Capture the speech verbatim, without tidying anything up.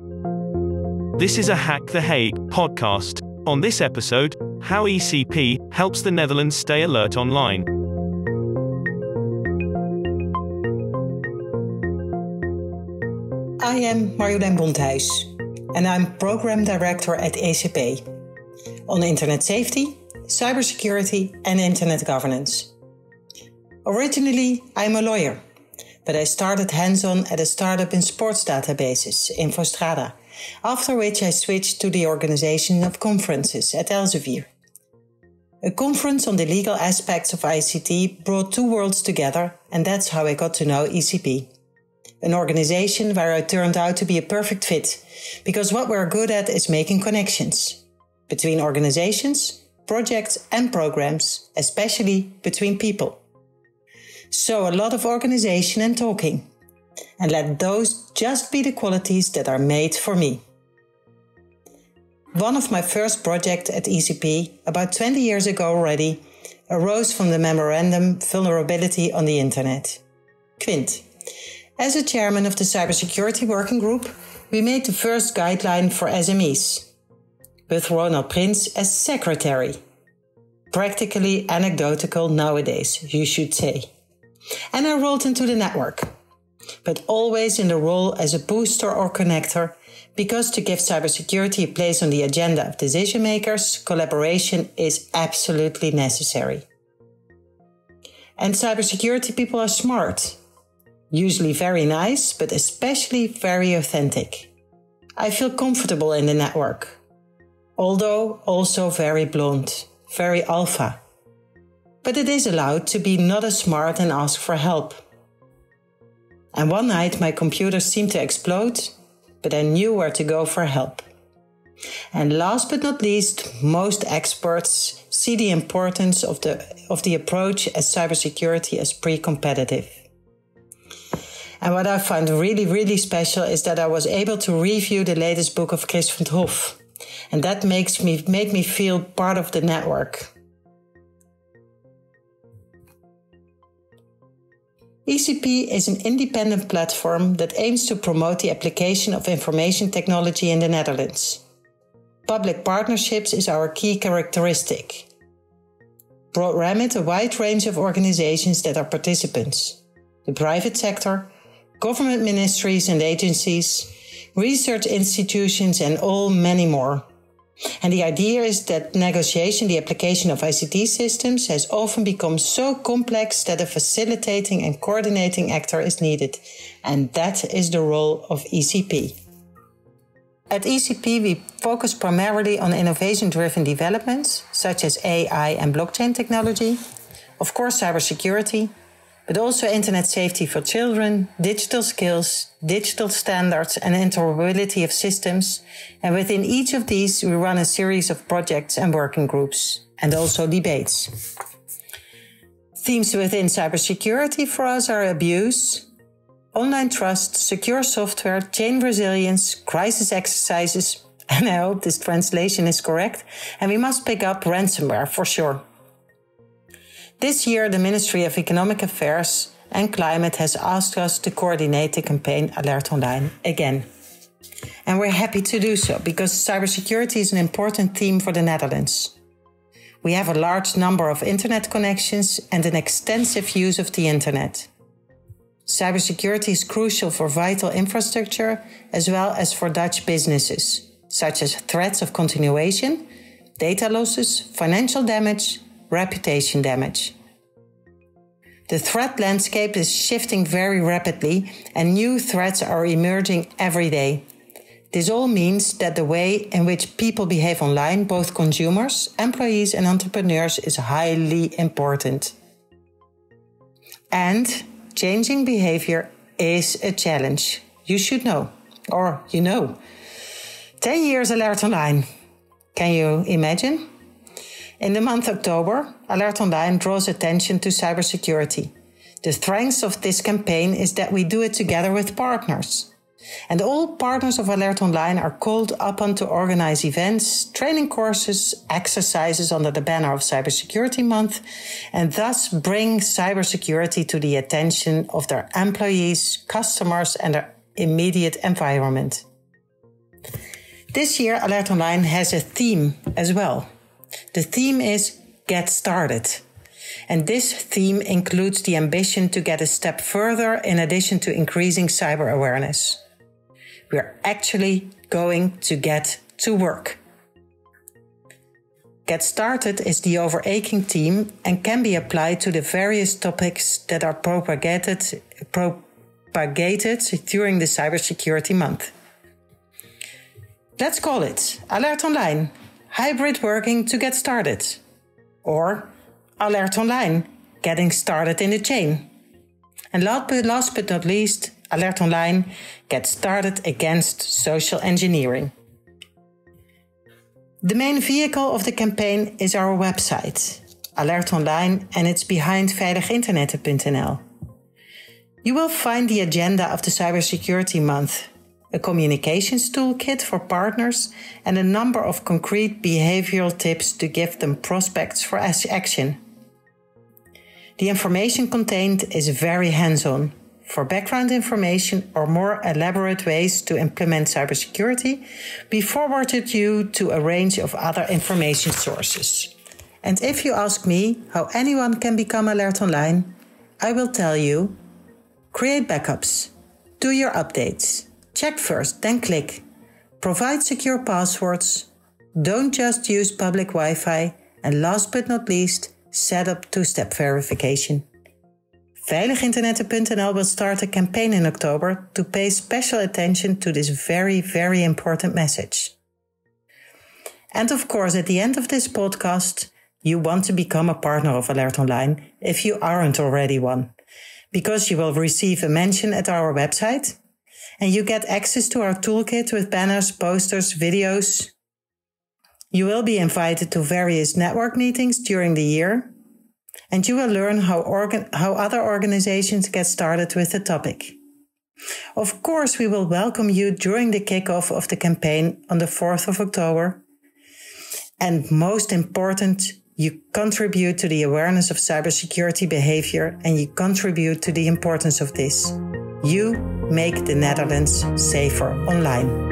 This is a Hack the Hague podcast. On this episode, how E C P helps the Netherlands stay alert online. I am Marjolein Bonthuis, and I'm Program Director at E C P on Internet Safety, Cybersecurity and Internet Governance. Originally, I'm a lawyer, but I started hands-on at a startup in sports databases, Infostrada, after which I switched to the organization of conferences at Elsevier. A conference on the legal aspects of I C T brought two worlds together, and that's how I got to know E C P. An organization where I turned out to be a perfect fit, because what we're good at is making connections between organizations, projects and programs, especially between people. So a lot of organization and talking, and let those just be the qualities that are made for me. One of my first projects at E C P, about twenty years ago already, arose from the memorandum Vulnerability on the Internet. Quint. As a chairman of the Cybersecurity Working Group, we made the first guideline for S M Es, with Ronald Prins as secretary. Practically anecdotal nowadays, you should say. And I rolled into the network, but always in the role as a booster or connector, because to give cybersecurity a place on the agenda of decision makers, collaboration is absolutely necessary. And cybersecurity people are smart. Usually very nice, but especially very authentic. I feel comfortable in the network, although also very blunt, very alpha. But it is allowed to be not as smart and ask for help. And one night my computer seemed to explode, but I knew where to go for help. And last but not least, most experts see the importance of the, of the approach as cybersecurity as pre-competitive. And what I found really, really special is that I was able to review the latest book of Chris van 't Hof. And that makes me, made me feel part of the network. E C P is an independent platform that aims to promote the application of information technology in the Netherlands. Public partnerships is our key characteristic. Brought remit a wide range of organizations that are participants. The private sector, government ministries and agencies, research institutions and all many more. And the idea is that negotiation, the application of I C T systems, has often become so complex that a facilitating and coordinating actor is needed. And that is the role of E C P. At E C P, we focus primarily on innovation-driven developments, such as A I and blockchain technology, of course cybersecurity, but also internet safety for children, digital skills, digital standards and interoperability of systems. And within each of these, we run a series of projects and working groups, and also debates. Themes within cybersecurity for us are abuse, online trust, secure software, chain resilience, crisis exercises, and I hope this translation is correct, and we must pick up ransomware for sure. This year, the Ministry of Economic Affairs and Climate has asked us to coordinate the campaign Alert Online again. And we're happy to do so, because cybersecurity is an important theme for the Netherlands. We have a large number of internet connections and an extensive use of the internet. Cybersecurity is crucial for vital infrastructure as well as for Dutch businesses, such as threats of continuation, data losses, financial damage, reputation damage. The threat landscape is shifting very rapidly and new threats are emerging every day. This all means that the way in which people behave online, both consumers, employees and entrepreneurs, is highly important. And changing behavior is a challenge. You should know, or you know. ten years Alert Online. Can you imagine? In the month October, Alert Online draws attention to cybersecurity. The strength of this campaign is that we do it together with partners. And all partners of Alert Online are called upon to organize events, training courses, exercises under the banner of Cybersecurity Month, and thus bring cybersecurity to the attention of their employees, customers, and their immediate environment. This year, Alert Online has a theme as well. The theme is Get Started. And this theme includes the ambition to get a step further in addition to increasing cyber awareness. We're actually going to get to work. Get Started is the overarching theme and can be applied to the various topics that are propagated, propagated during the Cybersecurity Month. Let's call it Alert Online, Hybrid Working to Get Started. Or Alert Online, Getting Started in the Chain. And last but not least, Alert Online, Get Started Against Social Engineering. The main vehicle of the campaign is our website, Alert Online, and it's behind veiliginternetten dot n l. You will find the agenda of the Cybersecurity Month, a communications toolkit for partners, and a number of concrete behavioral tips to give them prospects for action. The information contained is very hands-on. For background information or more elaborate ways to implement cybersecurity, we forwarded you to a range of other information sources. And if you ask me how anyone can become Alert Online, I will tell you: create backups, do your updates, check first, then click, provide secure passwords, don't just use public Wi-Fi, and last but not least, set up two-step verification. veiliginternetten dot n l will start a campaign in October to pay special attention to this very, very important message. And of course, at the end of this podcast, you want to become a partner of Alert Online if you aren't already one, because you will receive a mention at our website and you get access to our toolkit with banners, posters, videos. You will be invited to various network meetings during the year, and you will learn how, organ- how other organizations get started with the topic. Of course, we will welcome you during the kickoff of the campaign on the fourth of October. And most important, you contribute to the awareness of cybersecurity behavior, and you contribute to the importance of this. You make the Netherlands safer online.